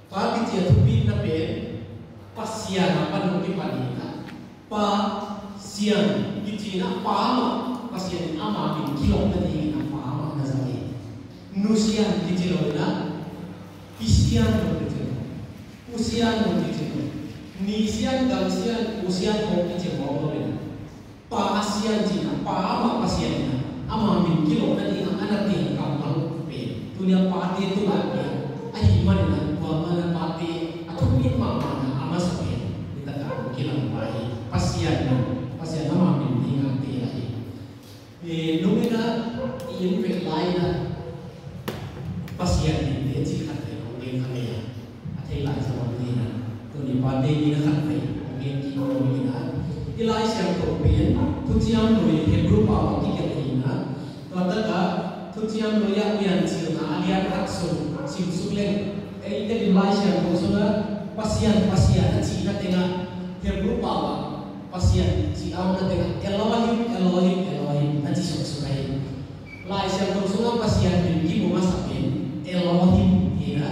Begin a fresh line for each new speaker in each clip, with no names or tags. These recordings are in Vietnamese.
pa ti chia thu bin na pe pasian apa no ki pani na pa sian ki chi na pa ma pasian ama bin kilong na ni na pa ma na zai nu sian ki chi lo na isian no ki chi usian no ki chi ni sian dal sian usian ko ki chi mo lo na pa asian chi na pa ma pasian na ama bin kilong na ni na anak ni ka ma pe dunia pa ti tu la pe ai man na wa ma na pa ti atau ni ma ma ama sa pe kita ka kilang pai pasian nama min ingat dia ini. Nungina in pe lai na pasian ni dia ci khat pe ko ngen khat ya athai lai sa wa ni na to ni pa de ni khat pe ngen ki ko ni na ilai siam ko pe tu chiam no he group a ki ke ni na to ta ka tu chiam no ya mian chi na alian khat su sim su len ai te ilai siam ko so na pasian ci na tenga he group a pasian si awak dengan Elohim nanti sukai lai siang kau sungai pasian ini mau masakin Elohim ya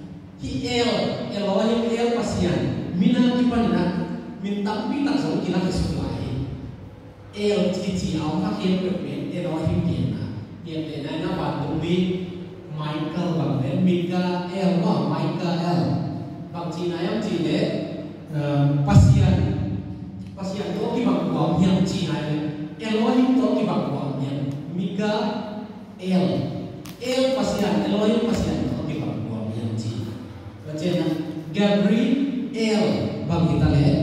Elohim pasian mina kipanina minta minta so kira kesukai cici awak yang bermain Elohim dia na bantu bi Michael bang Mikael bang Cina yang Cina pasian to ki bang wang yang Cina Elohim to ki bang wang yang El pasian Elohim pasian to ki bang wang yang Cina bacana Gabriel bang kita lihat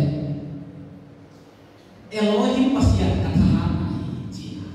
Elohim pasian kata Cina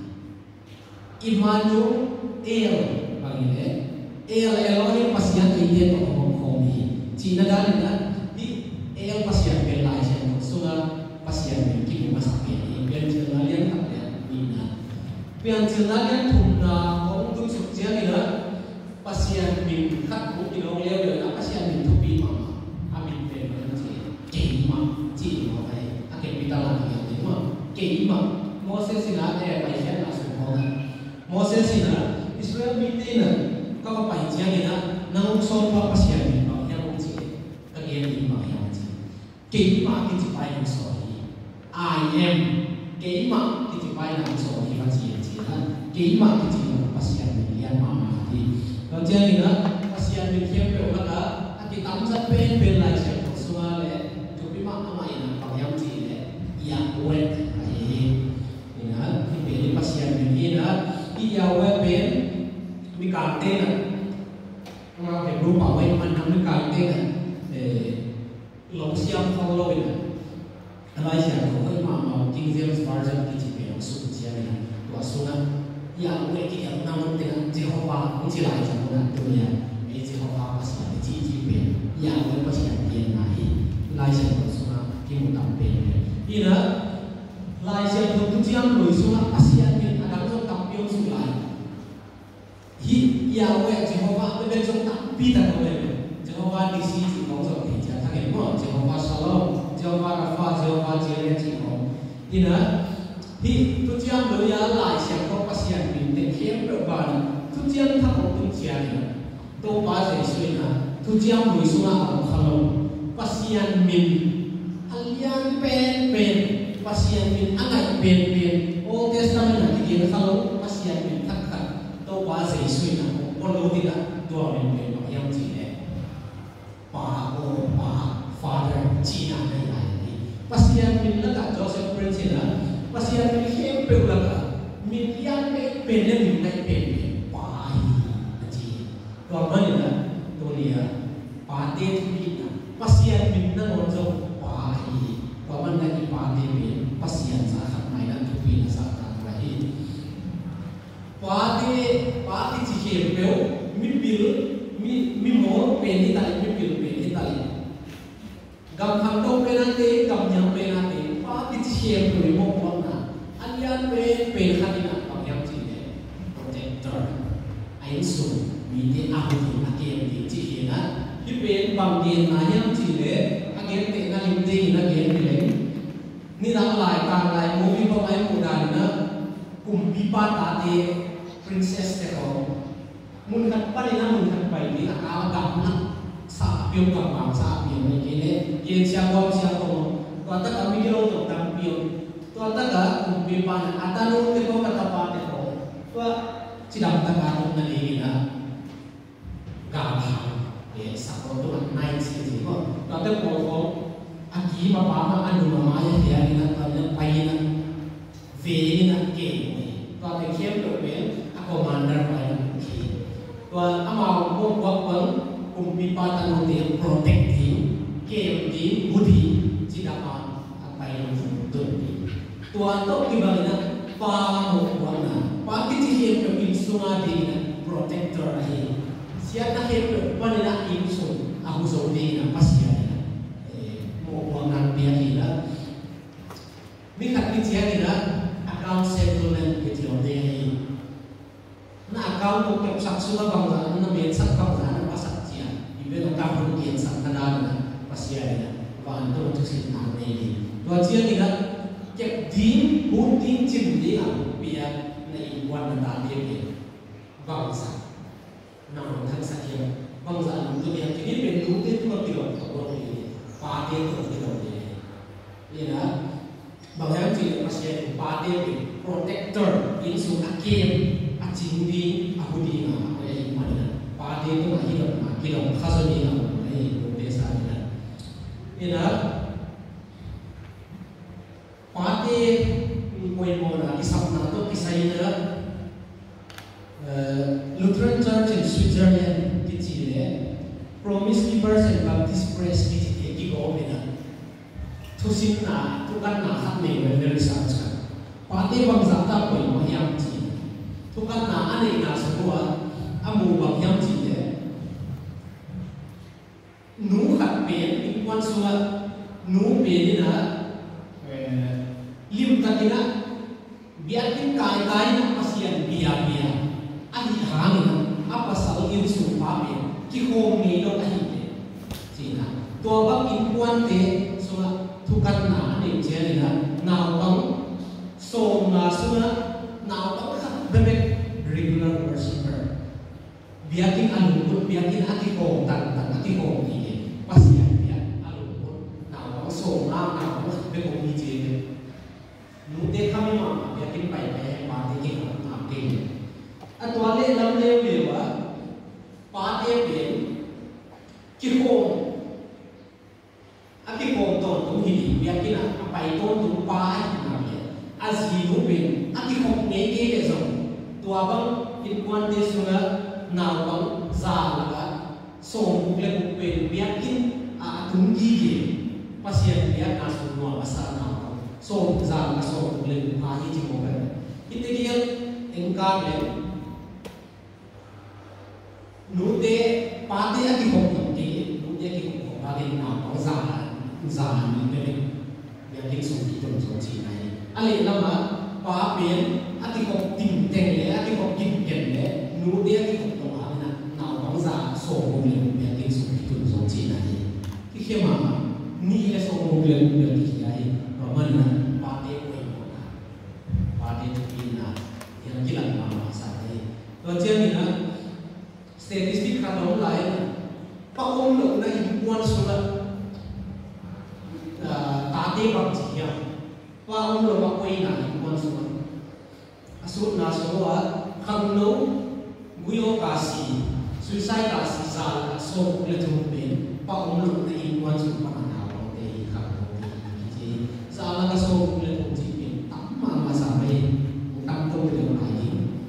Immanuel bang ini Elohim pasian ini to komi Cina dan di El pasian belai sian sungai pasian mungkin masak ini biar jenalian tak ada minat biar jenalian tuna orang tu sukses ni lah pasian minat mungkin orang lewat lah pasian minat tupi mama amin benar keima baik akhir kita lagi yang lima keima Moses sina pasien langsung orang Moses sina Israel mintina kau pasien ni nang soal pasian minat yang mungkin kagian lima yang mungkin keima kita pasien soal I am keima kita pai nak so kita cia keima kita pasian yang mama di macam ni lah pasian yang pe orang kita amsa pen belai siapa semua le tapi mak mama ini apa yang cia yang wet ini lah ini pasian ini lah ia wet pen mi kante lah orang yang lupa wet mana mi kante lah long siang follow ini Alai siang ko ai ma King James Version ki chi pe su chi ani to su na ya we ki ya na mon te Jehovah ni chi lai cha na to ya e Jehovah pa sia chi pe ya we pa sia yen na hi lai siang ko su na ki mu tam pe ni na lai siang ko tu chiam loi su na pa sia ni ada ko tam piong su lai hi ya we Jehovah we ben so tam pi ta ko le Jehovah di si chi ko so ki cha ta ke mo Jehovah Shalom Jehovah Rafa, Jehovah Jireh Ciko. Ina, hi tu ciam lo ya lai siang ko pasian min te kiem berban. Tu ciam tak tu ciam. Tu pas esuna. Tu ciam lo isuna am khalo. Pasian min alian pen pasian min angai pen. Old Testament nanti dia khalo pasian min tak. Tu pas esuna. Polo tidak dua min yang Jireh. Pa Father Cina pasian min laga Joseph Prince na pasian min hempe laga min yang me pele min nai pele pai aji to mani na to dia pate min pasian min na onjo pai to man na ki pate min pasian sa khat mai na tu pi na sa ta rai pate chi hempe mi bil mi mo pe ni tai mi bil pe ni tai gam thang to pe nanti gam yang pe nanti pa ki chem ko mo ko na alian pe khatina pa yang chi ne protector ai su mi te a hu na ke ti chi na hi pe bang ge na yang chi le a ge te na lim te na ge ni le ni dang lai ka lai mo vi pa mai mu dan na kum bi pa ta te princess te ko mun khat pa ni na mun khat pai ni a gam na sa piu kam bang sa piu ni kene yen sia ko to ta ka mi lo to tam piu to ta ka pi pa na atanu te ko ka ta pa te ko to sidam ta ka to na ni na ga ba ye sa ko to nai si ji ko to te ko aki pa pa ma anu ma ya ya ni na ta na pai na ve ni na ke to te kem do be a commander pa na ki to amao ko ko pi pa ta no te protect ti kem ti budi sidam ma pai no to tua to ki ba na pa mo wa na pa ki ti hem ko in sunga de na protector ai sia ta hem ko pa na in so a hu so de na pasia na mo wa na bia ni la mi khat ki tia ni la account settlement ki ti on de na account ko ke sak sunga bang la na me sak bang la na pasak tia ibe no ka hu ki sak na na pasia na wa to to si na ne ni to tia ni la kẹp dín bốn tín chìm đi à bây giờ này quan là ta đi về vòng sạch nằm trong thân sạch here vòng sạch nằm trong cái này bên đúng cái con tiểu của con thì ba tiếng của tiểu thì vậy đó bằng cái gì mà sẽ ba tiếng thì protector in xuống akiem achin đi ahudi mà cái mà ba tiếng nó là hi động khazon đi là cái cái sao vậy vậy đó Pati poin mona isap na to kisay na Lutheran Church in Switzerland kitile Promise Keepers and Baptist Press kitile kigo na thusin na tukan na hat me very research ka pati bang zata poin mo yam chi tukan na ane na sa amu bang yam chi le nu hat pe in kwan suwa nu pe ni na lim takina biakin kai na pasian bia ahi hangina apa sal in su pa me ki hom ni do ahi te sina to ba in kwan te so thukan na ni che ni na naw bang so na su na naw bang khat be regular worshiper biakin alun biakin ati ko tan ati ko ni pasian bia alun naw bang so na naw bang be ko ni che nute kami mama yakin pai pati ki na te atwale lam le lewa pati pe ki ko aki ko ton tu hi yakin a pai ton tu pa na me azi nu ben aki ko ne ke le zo tua bang in kwan te sunga na bang za la so le ku pen yakin a tung gi ge pasien ya na su no asa na so za na so le ha hi ji mo ba ite ki engka le nu te pa te a ki ko ti nu te ki ko ba le na ko za ni me le ya ki so ki ton so chi nai ale la ma pa pen a ki ko ting teng le a ki ko kin ken le nu te a ki ko to ha na ko za so ko le ya ki so ki ton so chi nai ki ke ma ni le so ko le ki ai mana pati ko ina pati ina yang kilang mama sai to chen ina statistic ka dong lai pa om lo na in kwan sula ta te bang chi ya pa om lo ba ko ina in kwan sula asu na so wa khang no guyo ka si suicide ka si sa so le thum pe pa om lo na in kwan sula pa na wa te ka salah ka so le thum chi pe tamma ma sa mai tam to le ma yi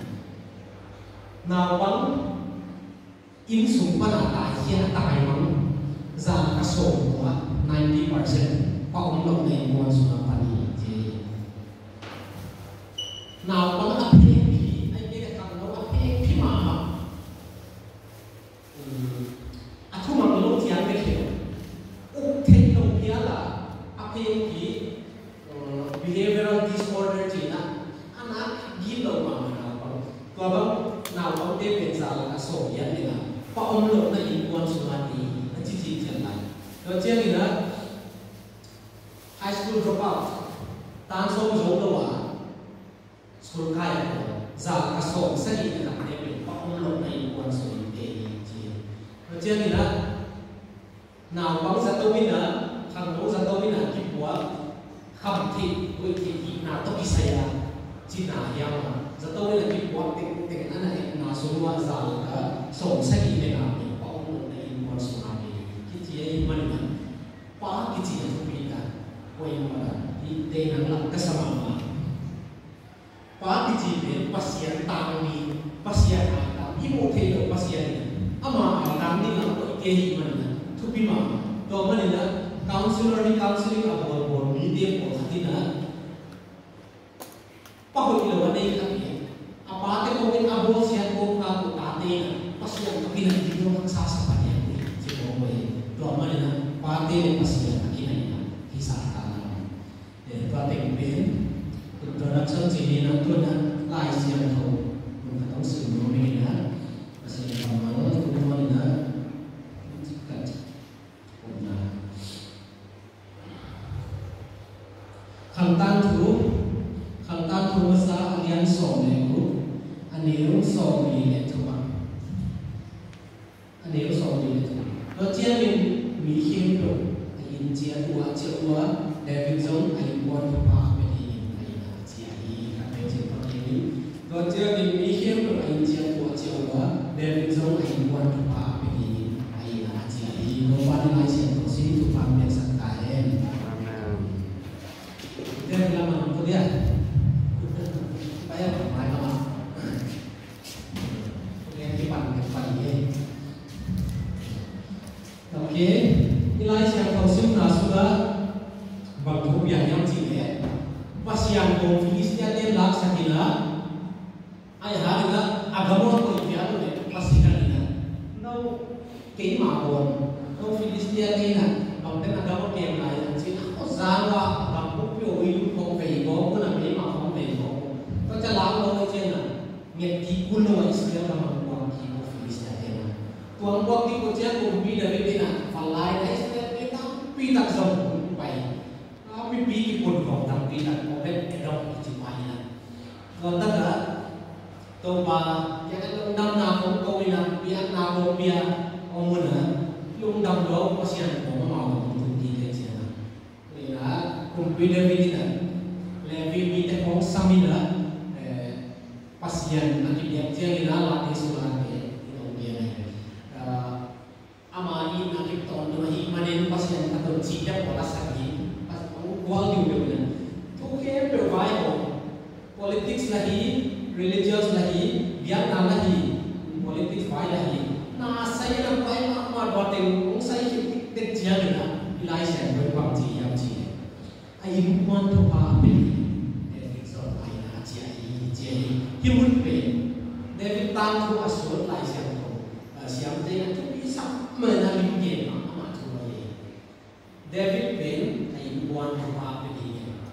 na bang in sum pa na ta ya ta ai mang za ka so wa 90% pa om lo ne mo su na pa ni je na bang a pe pi ai pe ka lo a pe pi ma a thu ma lo ti an pe ke o te lo pia la a pe pi behavioral disorder china anak gilo mama na pa to ba na ba te pen sa la so ya ni na pa om lo na in kwan su na ni a chi chi chen la to chen ni na high school drop out tan so zo lo wa school kai ko za ka so sa ni na te pen pa om lo na in kwan su ni te chi to chen ni na nào bóng ra tôi nữa thằng bóng ra tôi nữa kịp quá không thì tôi thì nào tôi say à chỉ nào nhau mà ra tôi là kịp quá tình tình anh này nào số qua giàu cả sổ sách gì này nào thì bóng luôn này còn số nào thì cái gì mà này quá cái gì không biết cả quay mà đi tên năng làm cái sao mà quá cái gì để pasien tang ni pasien tang ibu thay đổi pasien ama tang ni là có cái gì mà thu phí mà to mà này counselor ni counseling ở bộ meeting của thằng này bao nhiêu là đây là gì apa cái công việc abo siapa công việc của ta đây pasien tapi nanti dia orang sasa pada yang si boy to mà này pate pasien tapi này hisap tangan pate ben production sini nanti lại siang thầu mình phải tổng sự của mình đã và sẽ làm nó cũng nói là chỉ cần cũng là khăn tan thú sa alian song này cũng anh yêu song gì để thua anh yêu song gì để thua đầu tiên mình khiêm rồi anh chia ua để mình giống anh quan thua Rồi chưa thì ý kiến của anh chị của chiều đó để mình giống anh quan thủ pháp vì anh là chị nó quan lại chuyện của sĩ thủ pháp miền sẵn tại em thế là mà tôi biết bây giờ phải nói không ạ nghe cái phần gì ok thì lại chuyện của sĩ là sudah bằng thủ biện yang chị ấy pasian của Filistia tên là Sakina ai hari na agama ko ipiano ne pastikan ina no kay maon no Filistia ina ang ten agama kay na yan sin ako zawa ang pupyo ilu ko kay ko ko na may ma ko may ko to cha lang lo che na nge ki kuno Israel ka mang ko ki ko Filistia ina tuang ko ki ko che ko bi da bi na falai na Israel ina pi tak zo pai a pi ki ko ko tam pi tak ko bet do chi pai na ko ta ga tôi bà cái năm nào cũng coi là biết nào cũng biết ông muốn là lúc đầu đó có xe của màu cũng đi đến xe nào thì là cùng với đơn vị là vì bị cái bóng xăm nữa pasien nanti dia chơi là đi xuống cái ông kia này ama ini nanti tahun dua ini mana pasien atau cita pola sakit pas ông qual juga benar tu ke berbaik politics lagi religious lagi, biarkan lagi, politik baik lagi. Nah, saya nak baik makmur batin, saya tidak jaga lah. Ilai saya berbang yang cie. Ayu puan tu apa beli? David Zon ayu cie. Himun pe. David Tan tu asal lai saya tu. Siapa dia tu bisa menarik dia amat tu lagi. David pe ayu puan tu apa beli?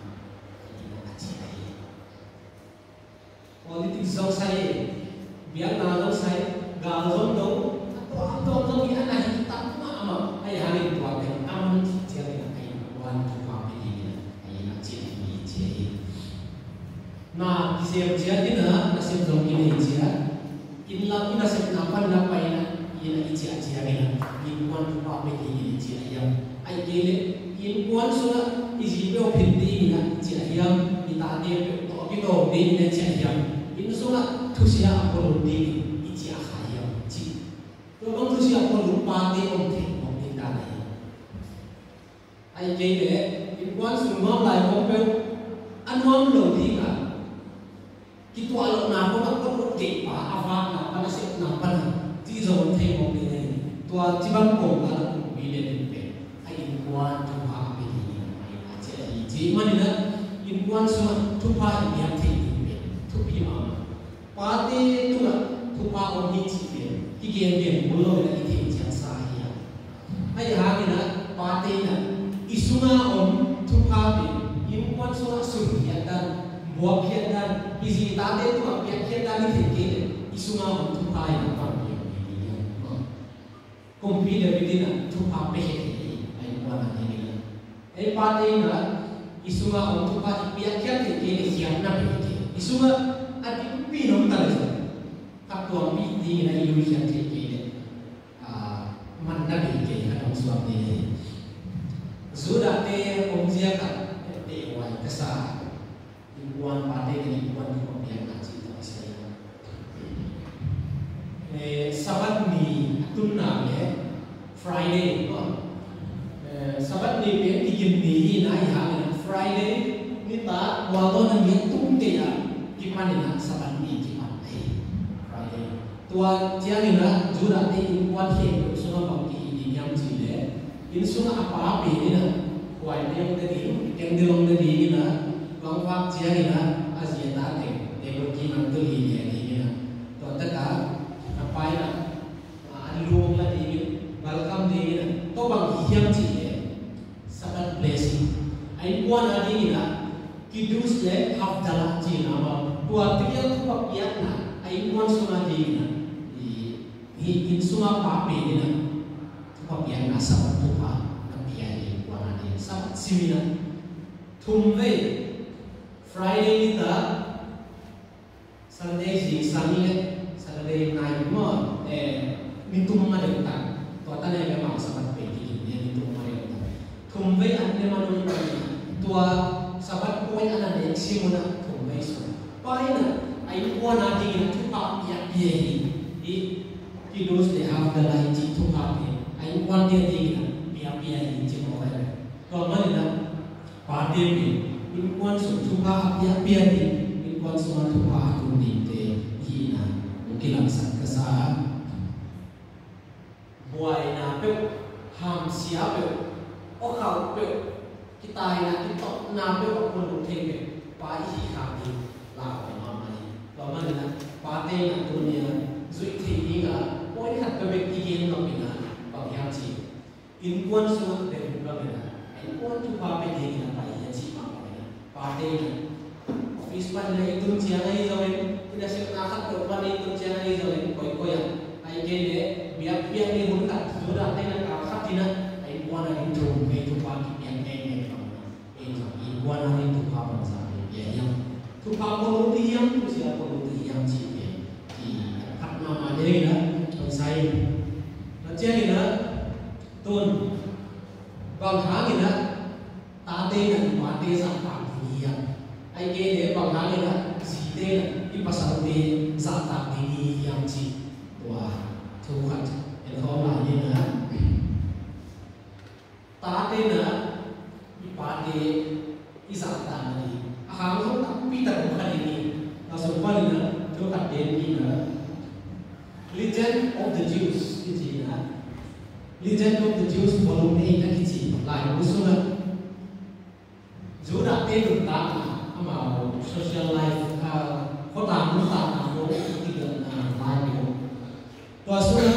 Politik zong saya, biar nalong saya galon dong, atau dong dia nak hitam apa? Ayah hari tua yang aman jadi ayah wan tua ini, ayah nak jadi. Nah, siapa jadi na, nasib dong ini dia. Inilah kita nasib apa ini dia ini wan tua ini dia yang ayah ini wan sudah izin pinti ini dia yang ditanya kita ini dia yang Insulah tusia apa lundi iji akaya ji. Kalau tusia apa lupa di onte onte tanah. Ayat ini, ibuan semua mulai kompel anuam lundi kan. Kita alok nafsu nak perlu kepa apa nak pada siap nampan di zon onte onte ini. Tua ciban kong kalau bila dimpe. Ayat ibuan tuha ini. Ayat aja iji mana ibuan semua tuha ini yang tupi mama. Pati tu lah, tupa orang hiji dia, kian mulu nak kita jasa dia. Ayah hari nak pati nak isunga om tupa dia, impuan soal suruh dan buat dan isi tadi tu apa kian dan kita isunga om tupa yang apa dia. Kompi dia berdina tupa peh, ayah buat ni. Pati nak isunga om tupa kian kita siap nak kita. Isunga adik pinom talis, kaktuang piti na ilusian cekik, mana deh cekik ada suami dia kan dewan kesah ibuan pada dengan ibuan di pembiayaan ngaji itu saya sabat ni tunna Friday sabat ni pen digin ni na ya Friday ni ta waktu nang tung dia gimana sabat ni gimana Friday tua tiang ina jura ni ibuan he sunga bangki di yang cile in sunga apa ni na kuai dia tadi kendilong tadi na bang wak tiang ina Asia tadi dia berkiman tu ini na tu tak apa ya luang lagi welcome di to bang hiam ci sabat blessing ai puan adi na kidus le hafdalah ci nama buat dia tu papian na ai puan sunga di na in sunga pape ni na papian na sabat tu pa papian puan adi sabat simina tumve Friday kita Sunday si Saturday night mo mintum madenta tuatan yang memang sahabat pegi dia mintum madenta tumbe ane manoi tua sahabat poin anak yang simuna tumbe so paina ai puan adi na tupa ya biahi di kidus de hafdalah ji tupa ai puan dia di na biahi ji mo ai to manina pade bi in puan so tupa biahi in puan so tupa aku di te hina mungkin langsung kesah buai na pe ham sia pe o khau pe kita ina kita na pe o pun thenge pa hi kha ni la pa ma mai to ma na pa te na dunia zui thi ni ga poi khat pe ki gen no pina pa ya chi in kuan su de bu la na in kuan tu pa pe de na pa ya chi ma pa te na office pa na itum chia ngai zo ina se na khat pe pa ni itum chia ngai zo koi koi ya ai ke de biar ni hunkat sudah tena kafatina ai buana itu itu pagi yang itu buana itu kapan sampai ya yang tu kapan yang tu siapa yang cip ya di kat nama dia na saya macam ni na tun bang hang na tate na mate sampai dia ai ke dia bang hang na si dia di pasar dia zata ini yang cip wah Tuhan yang kau lain na tate na ipade isata ni ahang tu tak pita bukan ini masuk balik na tu tak deni na Legend of the Jews itu na Legend of the Jews volume 8 na kiti lain musuh na Juda telu tak ama social life kota muta na mo kita na lain Tuasuna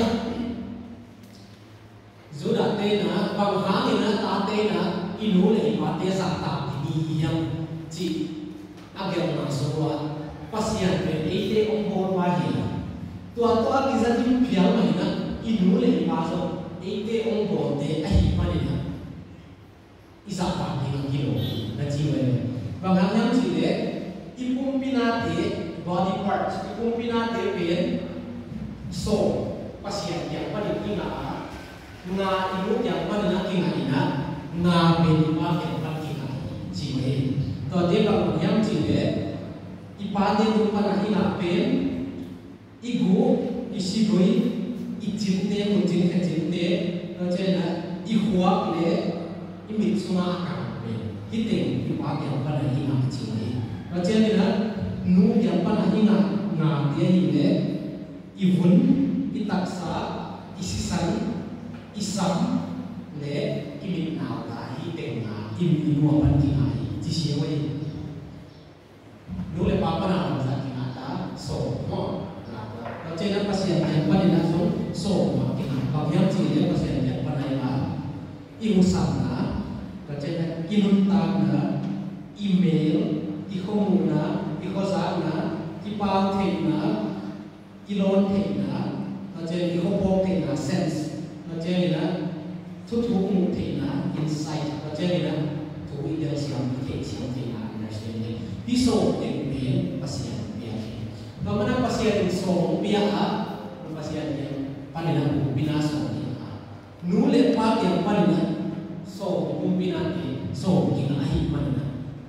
Zuda tena panghangin na tatena inule pate sakta ini yang ci agak masuk pasien pe ite ompor bahia tua kisah di piang mana inule masuk ite ompor de ahi mana isapa dengan kilo najiwe panghangin ci de ipum pinate body parts ipum pinate pe so pasien yang pada ina nga ibu yang pada ina nga benipa yang pada ina cile to dia kalau yang cile ipade tu pada ina pen igu isigoi ijinte mujin kejinte to cina ihuak le imit sunga akan hiting ipade yang pada ina cile to cina nu yang pada ina nga dia ile Ibun itaksa isisai isam le imit nau tahi tengah inu apan kinai jisiawai nule papa na masa kinata so mo kalau cina pasien yang pada langsung so makin kalau yang cina pasien yang pada ila imu sana kalau cina inuntana email ikhomuna ikhosana ipautina ilon tena, macam ihopok tena sense, macam ina tutup tena insight, macam ina tu ida siam tena understanding. Pisau tena pasien biasa. Bagaimana pasien so biasa, pasien yang paling binaso tena. Nule pak yang paling so kumpinati so kina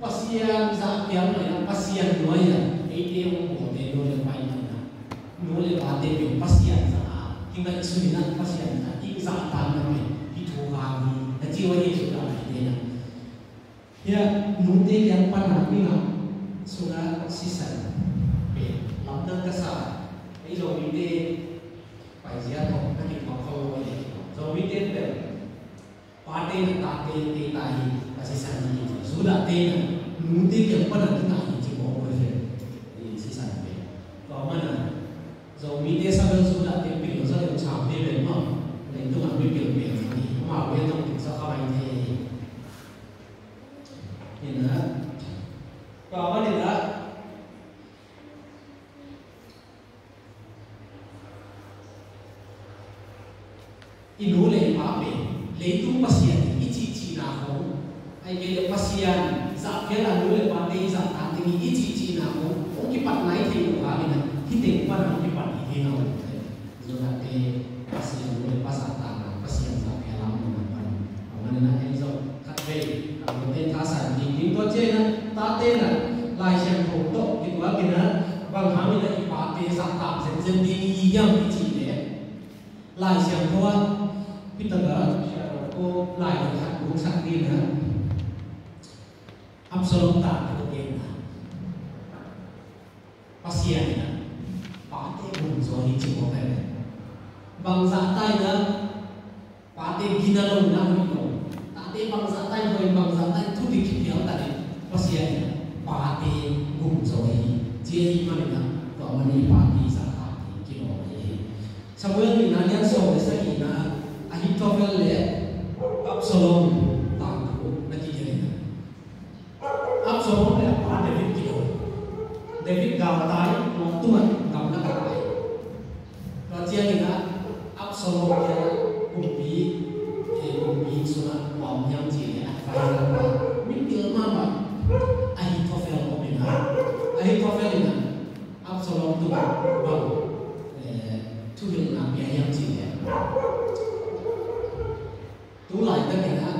pasien za piang na pasien noya ate mo de no le pai na no le ba de be pasien za kinga sumina pasien za ik za ta na me itu kami na jiwa ni sudah de na ya nute yang pana ni na sudah sisa be lamdang kasa ai zo mi de pai zia to na ki ko ko le zo mi de be पाटे न ताते ते ताही ऐसे सानी सुधा ते न मुद्दे के ऊपर न ताही जी बहुत बड़े ये ऐसे सानी पे तो अमन जो मीडिया सब सुधा ते पे जो सब छाप दे ले मां नहीं तो हम भी पे पे नहीं मां वे तो किस का भाई थे ये ना तो अमन ने ना इन्होंने पापे leitung pasien ici na ho ai ke pasien za ke la lu le pa te za ta te ni ici na ho o ki pat nai the ko ha ni ki te pa na ki pat ni no zo na te pasien lu le pa sa ta na pasien za ke la mu na pa ma na ai zo khat ve ka mo te tha sa ni ni to che na ta te na lai chen ho to ki wa ki na bang ha mi na ki pa te za ta zen zen ni yi yam ici le lai chen ho wa Pitaga ko lại được hạt cũng sẵn đi nữa Absalom tak được tiền pasien pate bung so hi chimo pe bang za tai na pate gina lo na mi lo tate bang za tai hoi bang za tai thu ti ki piao ta pasien pate bung so hi je hi ma na to ma ni pate za ta ki lo hi Samuel ni na lian so sa hi na Ahitofel le Absalom takut nanti jadi. Absalom le apa David kilo. David gawatai Tuhan gamna gawatai. Raja kita Absalom dia kumpi sunat om yang jadi fire. Mikil mama Ahitofel komena. Ahitofel ini Absalom tu bang Tuhan nabi yang jadi. Tu lại tất cả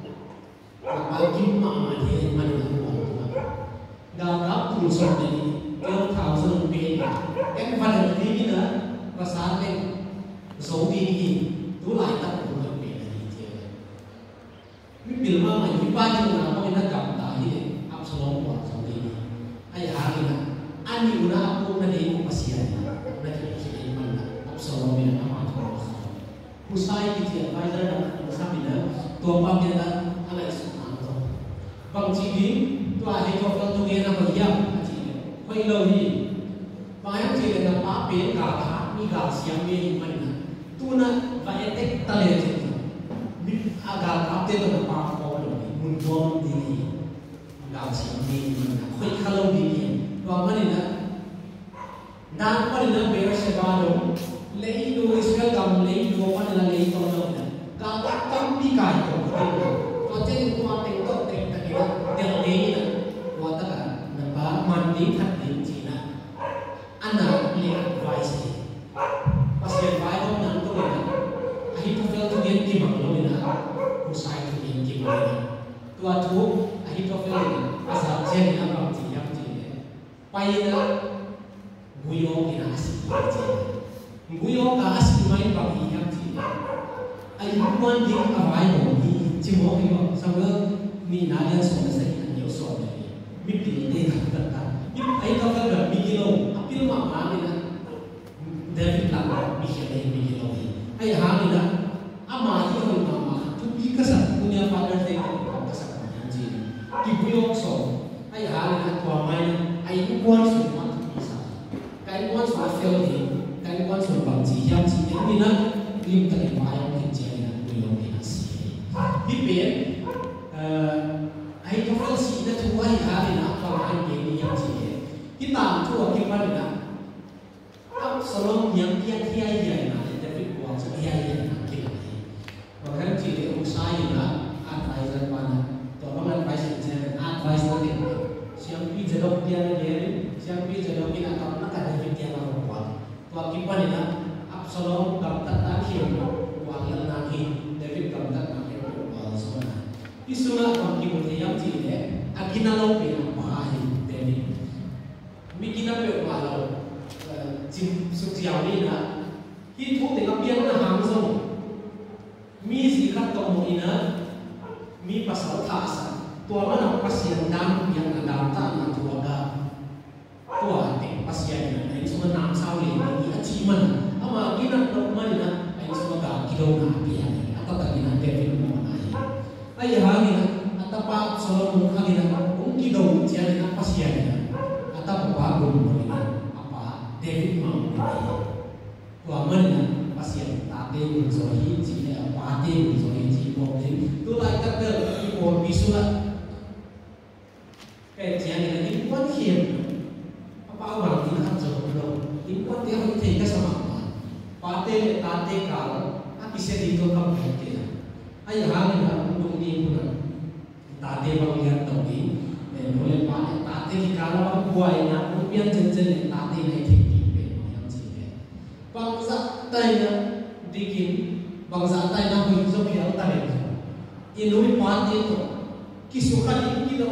bao kim mà thì mình là một đào đắp cùng sông này kêu thảo sông biển cái văn là gì nữa và sáng lên số đi gì tu lại tất cả cùng biển là gì chứ biết điều mà mình bao nhiêu là có người gặp tại gì Absalom của sông đi ai hả thì là anh nhiều là cũng là đi cũng pasien là chỉ mình là Absalom mình là mà thôi Musai kita advisor dan sambil tua pamjat alai sunat tu. Bang ciri tu ahli kafir tu dia nama dia ciri. Kau ilau ni, banyak ciri dan apa gak ni gak siang ni mana. Tu na banyak tale ciri. Agak apa tu apa kau tu mundur diri. Gak siang ni mana. Kau kalau diri. Tu apa ni na? Dan apa ni na bersebadu. Lei do Israel kam lei do pan la lei to no ka ka kam pi kai to to chen ko ma te to te ta ni de lei na wa ta na ba man ni khat ni chi na ana le advice pas ye vai ho nan to na ai to fel to gen ki ma lo na ku sai to gen ki ma na to a thu ai to fel ni asa chen na ba chi yam chi ne pai na guyo ki na si chi Guyo ka asli main bagi yang cina. Ayu kuan di awai bagi cimo kimo sama ni nalian soalnya saya nyo soalnya ni. Mimpi ni kata. Ayu kau kan mikilo. Apil mama ni na. David lang mikilo ni. Ayu hari na. Ama ayu kau mama. Tu bikasa punya father day kau kasar yang cina. Di guyo so. Ayu hari na tua main. Ayu kuan semua tu bisa. Ayu kuan semua fail ni. Cái quan trọng bằng chỉ giao chỉ đến như đó liên tại bài ông kinh chế là người ông thì là gì biết biết ai có phải gì đó thua hay hả thì nó còn ai biết đi giao chỉ cái tạm thua cái quan là Absalom những cái ai vậy mà để biết quan trọng ai vậy là cái này và cái chỉ để ông sai gì đó advice ra quan là tôi không advice gì hết advice nó thì siapa bisa dok dia dia siapa bisa dok kita tahu nak ada video apa Wakipan ina Absalom gamtat akhir wahil nahi David gamtat akhir wahil semua. Isulah wakil yang cile agina lo pe na pa hi David mi gina pe ma lo chim su chiao ni na hi thu te ka pian na hang zo mi si khat to mo ina mi pasal tha sa tua mana pasian dam yang dam ta na tua ga tua te pasian na ai semua nam sao le ni achievement ama gina lo man na ai semua ga kilo na pian atau ta gina David mo na ai hangin atapa Solomon hangin ungki do jian na pasian atapa bago mo ni apa David mau ni tua mana pasian ta te so hi ji apa te so hi ji mo ni tu lai ka te ki mo bisu la ke jian ni quan hiểm apa awal ni kan so lo in quan dia ho te ka sama pa te ta te ka a ki se di to ka mo ke ai hangin dung ni pun tate bang lihat tadi boleh pak tate kita kalau buai nak rupiah jen tate naik tinggi yang sini bangsa Thailand bikin bangsa Thailand hidup yang tadi inui pati itu kisukan ini kita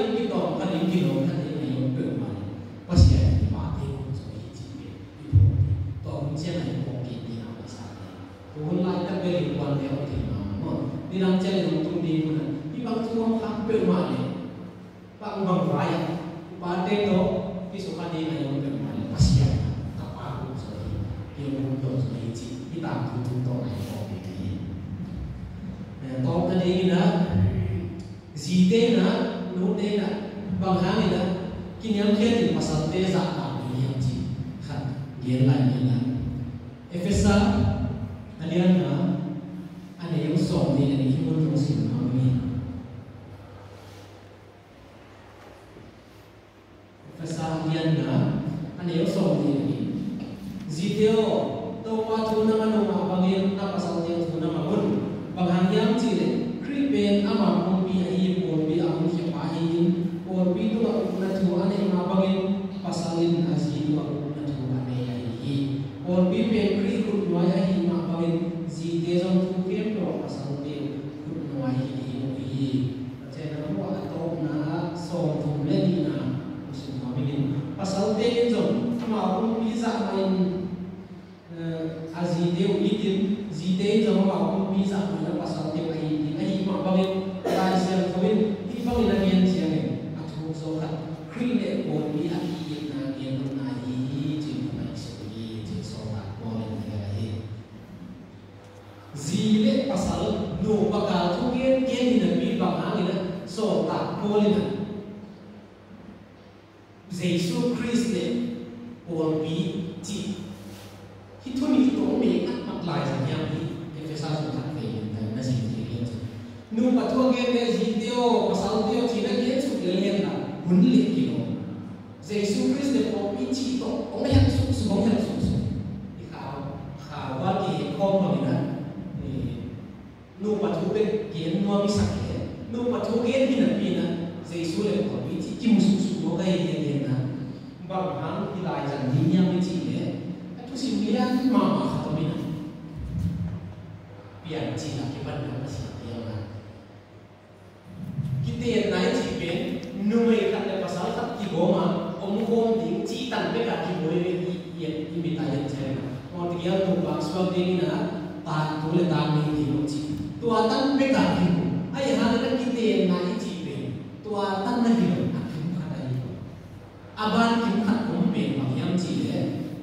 ini yang bermain pasti ada pati pun sudah hijau itu toh macam mana mungkin dia nak misalnya tuhan lain tak beri buat dia okey di dalam jalan untuk di mana bang tuang hampir mana bang raya pada itu kisukan dia yang bermain pasti ada apa aku sudah dia untuk sudah hijau kita tutup toh ini toh tadi na zite na nute na bang hangin na kinyam kiatin pasal teza apa yang ji kan dia lain na Efesa alian na ada yang som ni ada himun musim kami Efesa alian na ada yang som ni ziteo tawa tu nama nama bangin apa pasal dia tu nama pun bang yang ji kripen ama mumpi ai porbi am hipahin porbi tu na tu ane ma bangin pasalin azi wa na tu ane ai porbi pe kri ku noya hi ma bangin zite jong tu kem to pasal pe ku noya hi chena mo ato na so tu le ni na musim kami pasal pe jong ma mumpi za main azi deu itin zite jong ma mumpi za na pasal pe ai ma bangin lai sel kawin ti bangin na gen siang ni atu so khat kri le porbi ai na gen na hi jin na so hi jin so na ko le ni ai zile pasal no bakal tu gen ni na bi bang ang ina so ta ko le na Jesus Christ le porbi ji hituni to me at lai sa yang ni Efesa so ta pe na sin nu patua gen ziteo pasal teo china gen su gen na hunli kilo Jesus Christ le po pichi to ong yang su ikhaw wa ki ko mo ni na nu patu pe gen no mi sakhe nu patu gen pina Jesus le po pichi ki musu mo ga gen na ba hang ki lai jan ni nyam ni chi le atu simlian ma khatamina pian chi la ki ban na si kita naik cipen, numai kat pasal kat kigoma, omkom ding citan beka kiboy yang imitayan saya. Mau dia tu bang sebab dia ni na tan tu le tan ni kibo ci. Tuatan beka kibo. Ayah hal kita naik cipen, tuatan na kibo akim kata itu. Aban kim kat ompen bang yang cile.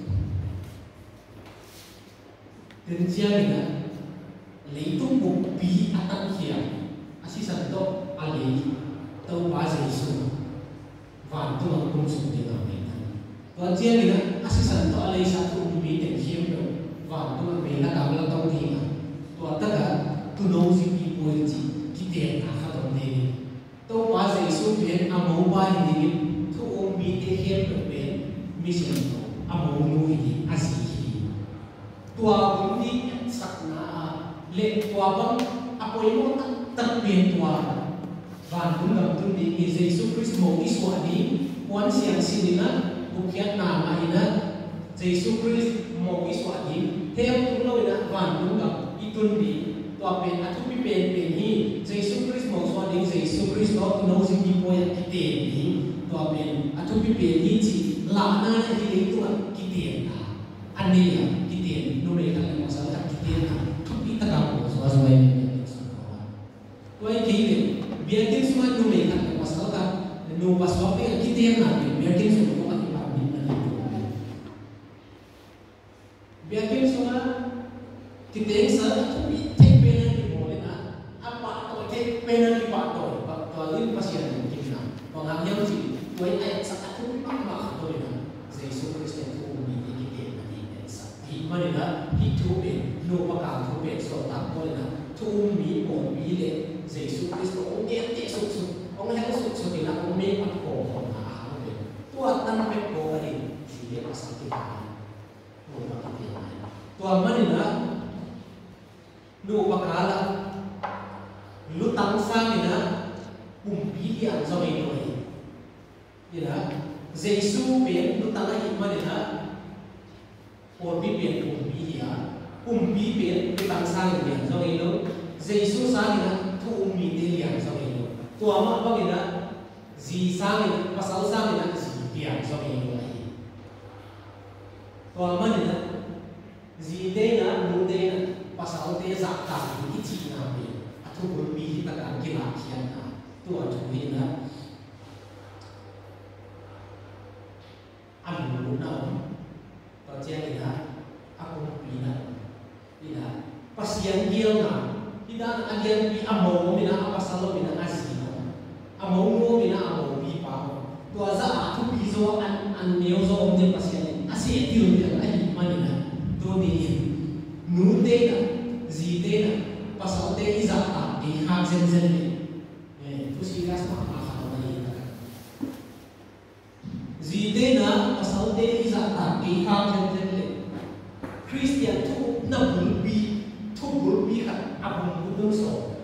Kerja ni na, leitung bukti atas siang. Asyik satu alih tahu bahasa Yesus, bantu aku sumber dengan mereka. Kajian ini asyik satu alih satu bumi dan hidup, bantu mereka kamera tahu dia. Tuan tega tu nongsi ibu kita yang akak tahu dia. Tahu bahasa Yesus dia amau bahasa ini tu bumi dan hidup misi itu amau nuhi asyik ini. Tuan bumi sakna le tuan bang apa yang terbian tuan bantu bantu di Yesus Kristus mau iswadi puan siang sini bukan nama ina Yesus Kristus mau iswadi theo tu lo ina bantu itu di tua pen atau pen hi Yesus Kristus mau iswadi Yesus Kristus lo tu nau sini yang kita ini tua ben atau pipi ini si lana yang kita itu kita na ane ya kita nomor kan yang masalah kita na tapi tak apa soal ini tua kita biarkan semua nomor kan yang masalah nomor pasal apa kita yang na biarkan semua orang ibadah ini biarkan semua kita yang salah tapi take penalty boleh na apa atau take penalty patoi patoi pasien kita pengangnya sih tua ayat satu apa boleh na Yesus Kristus itu umbi kita nanti sa hikmah na hitupe no pakal tupe so tak boleh na tu umbi umbi le Yesus Kristus umbi ate susu orang yang susu kita umbi patko na tua tanpa ko ani dia pasal kita no pakal tua mana na no pakala lutang sa na umbi yang so itu ya Yesus ben lutang ay mana umbi ben umbi ya umbi ben lutang sa ni so itu Yesus sa na tu umbi dia yang so itu tu ama apa kita zi sa ni pasal sa ni na zi dia so itu lagi tu ama ni na zi dia na mu dia na pasal dia zakta ini cina be atau umbi kita kan kira kian na tu atau ni na Amin na terjadi aku bina pasien dia na tidak agian bi amau bina apa salo bina asina amau no bina amau bi pa tu aza aku bizo an neuzo dia pasien asyik dia dia ai mana tu ni nu de na zi de na pasal de izata di hak zen tu sila sama apa ni zi de na pasal de izata di hak zen Christian tu na bulbi tu bulbi kan abang budung so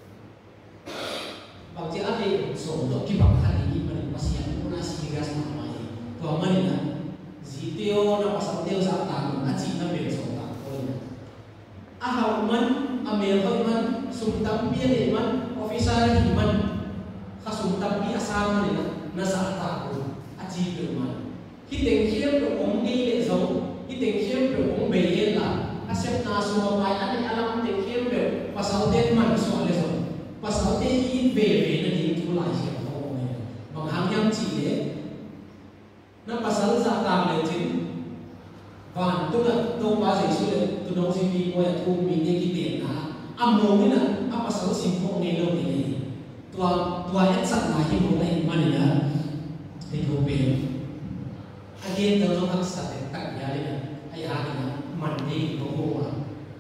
bang dia ada so dok kibang hari ini pada pasien tu nasi gas sama ni tu mana na ziteo na pasal teo sa tang aci na ben so tak boleh ahau man amel man sumtam pia man officer man kasumtam pia sama ni na sa tang aci man hiteng kiam do om ni le zo hiteng kiam do om be la asep na semua pai ani alam te kiam be pasal te man so le zo pasal te in be na di tu lai sia to ne bang hang yang chi le na pasal za ta le tin van tu na to ba se su le tu no si bi ko ya tu mi ne ki te na amo ni na apa pasal sim ko ne lo ni tua et sat na hi mo nei man ya te ko be again the long sa te tak ya le ai ha ni man ni ko ko wa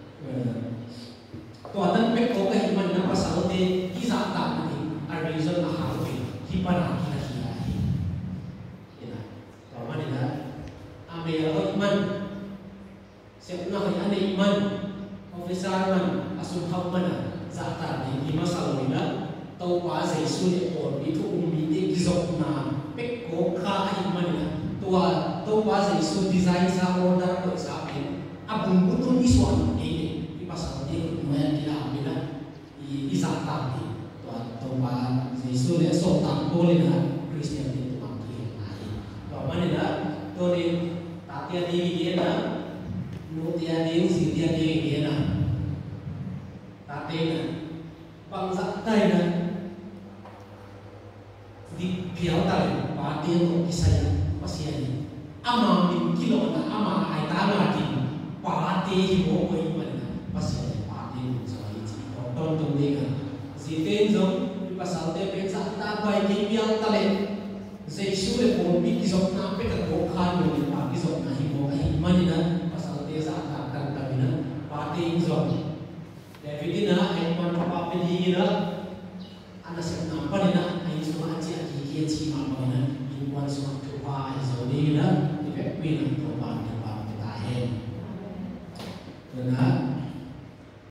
tua tan pe ko ka hi man na pasal te ki za ta ni a reason na ha we hi pa na ki na hi ai ya tua man ni na ame ya ho man se na ho ane man officer man asum ha man za ta ni masal ni na tau pa se su le ko bi tu umbi te ki zo na pe ko kha hi man na tua tau pa se su design sa order ko sa pe abung butun iswan ni di pasal ni mo ya dia bila i za ta ni tua tau pa se su le so ta ko le na Christian ni tu ang ki ai tua man na to ni ta tia ni ni na nu tia ni si tia ni na ta te na bang za tai na di piau tai pa te no kisaya pasien ni ama min kilo na ama ai ta na di pa te hi mo ko i man pasien pa te ni so i chi ton ton ni ka si ten zo di pasal te pe sa ta bai ki piau ta le Yesus le ko mi ki zo na pe ka ko kha no ni pa ki zo na hi mo ai man na pasal te sa ta kan ta ni na pa te zo David na ai man pa pe ni na ana se na pa ni na ai so a chi a ki chi ma ma na in wan so to pa ai zo ni na di pe wi na to pa ta he